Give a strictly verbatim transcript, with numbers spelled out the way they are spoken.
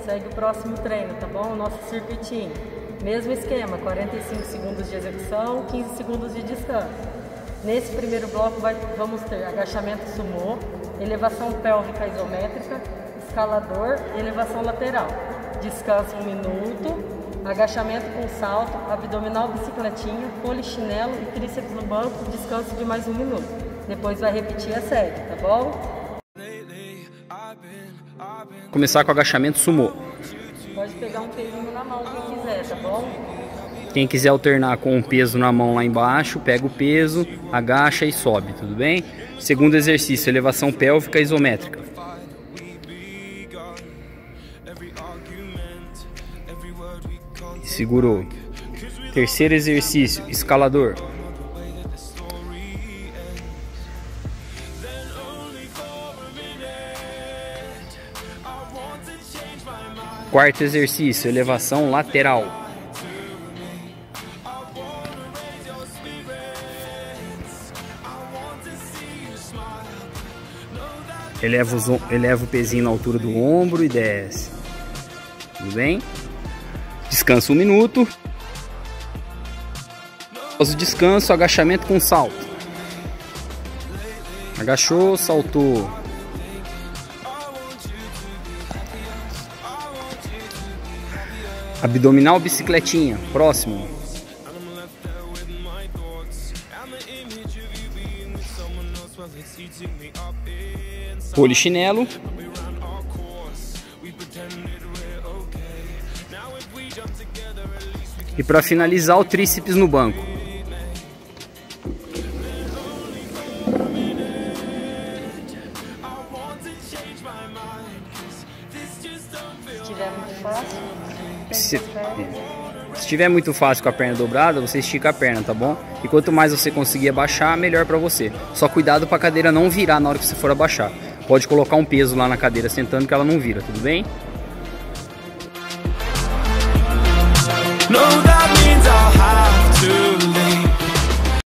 segue o próximo treino, tá bom? O nosso circuitinho. Mesmo esquema, quarenta e cinco segundos de execução, quinze segundos de descanso. Nesse primeiro bloco vai, vamos ter agachamento sumô, elevação pélvica isométrica, escalador e elevação lateral. Descanso um minuto, agachamento com salto, abdominal bicicletinha, polichinelo e tríceps no banco, descanso de mais um minuto. Depois vai repetir a série, tá bom? Começar com agachamento sumô. Pode pegar um pezinho na mão quem quiser, tá bom? Quem quiser alternar com um peso na mão lá embaixo, pega o peso, agacha e sobe, tudo bem? Segundo exercício, elevação pélvica isométrica. Segurou. Terceiro exercício, escalador. Quarto exercício, elevação lateral. Eleva, os, eleva o pezinho na altura do ombro e desce. Tudo bem? Descansa um minuto. Após o descanso, agachamento com salto. Agachou, saltou. Abdominal bicicletinha, próximo. Polichinelo. E para finalizar, o tríceps no banco. Se tiver muito fácil, Se, se tiver muito fácil com a perna dobrada, você estica a perna, tá bom? E quanto mais você conseguir abaixar, melhor pra você. Só cuidado pra cadeira não virar na hora que você for abaixar. Pode colocar um peso lá na cadeira sentando que ela não vira, tudo bem? No, that means I'll have to live.